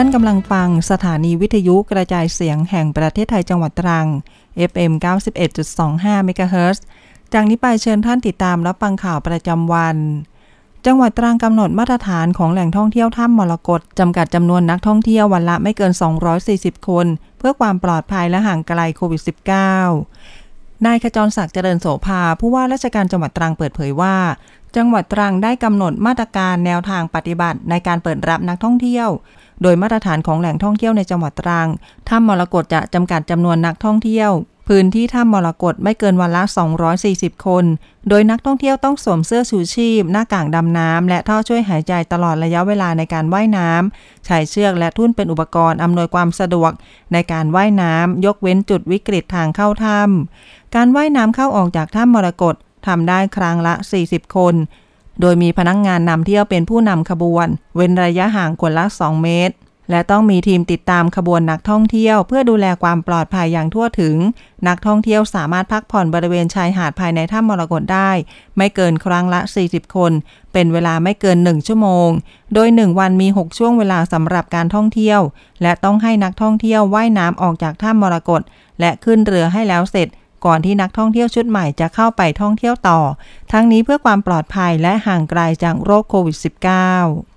านกำลังฟังสถานีวิทยุกระจายเสียงแห่งประเทศไทยจังหวัดตรัง FM 91.25 เมกะเฮิรตซ์ จากนี้ไปเชิญท่านติดตามรับฟังข่าวประจำวันจังหวัดตรังกำหนดมาตรฐานของแหล่งท่องเที่ยวถ้ำมรกตจำกัดจำนวนนักท่องเที่ยววันละไม่เกิน240คนเพื่อความปลอดภัยและห่างไกลโควิด -19 นายขจรศักดิ์เจริญโสภาผู้ว่าราชการจังหวัดตรังเปิดเผยว่าจังหวัดตรังได้กำหนดมาตรการแนวทางปฏิบัติในการเปิดรับนักท่องเที่ยวโดยมาตรฐานของแหล่งท่องเที่ยวในจังหวัดตรังถ้ำมรกตจะจำกัดจำนวนนักท่องเที่ยวพื้นที่ถ้ำมรกตไม่เกินวันละ240คนโดยนักท่องเที่ยวต้องสวมเสื้อชูชีพหน้ากากดำน้ำและท่อช่วยหายใจตลอดระยะเวลาในการว่ายน้ำใช้เชือกและทุ่นเป็นอุปกรณ์อำนวยความสะดวกในการว่ายน้ำยกเว้นจุดวิกฤตทางเข้าถ้ำการว่ายน้ำเข้าออกจากถ้ำมรกตทำได้ครั้งละ40คนโดยมีพนักงานนำเที่ยวเป็นผู้นำขบวนเว้นระยะห่างคนละ2 เมตรและต้องมีทีมติดตามขบวนนักท่องเที่ยวเพื่อดูแลความปลอดภัยอย่างทั่วถึงนักท่องเที่ยวสามารถพักผ่อนบริเวณชายหาดภายในถ้ำมรกตได้ไม่เกินครั้งละ40คนเป็นเวลาไม่เกิน1ชั่วโมงโดย1วันมี6ช่วงเวลาสำหรับการท่องเที่ยวและต้องให้นักท่องเที่ยวว่ายน้ำออกจากถ้ำมรกตและขึ้นเรือให้แล้วเสร็จก่อนที่นักท่องเที่ยวชุดใหม่จะเข้าไปท่องเที่ยวต่อทั้งนี้เพื่อความปลอดภัยและห่างไกลจากโรคโควิด -19